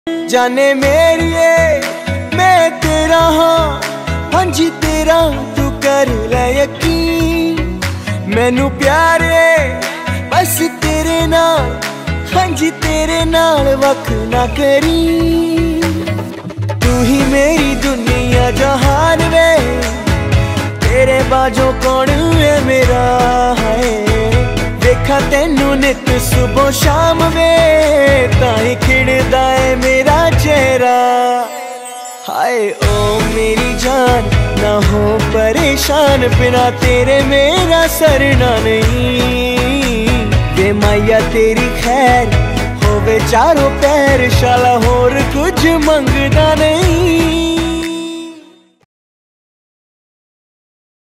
जाने मेरिए मैं तेरा हाँ, हाँ जी तेरा तू कर ले यकीन। मैनू प्यारे बस तेरे नाल, हाँ जी तेरे नाल वख ना करी। तू ही मेरी दुनिया जहान वे, तेरे बाजों कौन है मेरा है। देखा तेनू नित सुबह शाम वे, ताई खिड़दा है मेरा चेहरा। हाय ओ मेरी जान ना हो परेशान, बिना तेरे मेरा सरना नहीं। वे माया तेरी खैर होवे चारों पैर, शाला होर कुछ मंगदा नहीं।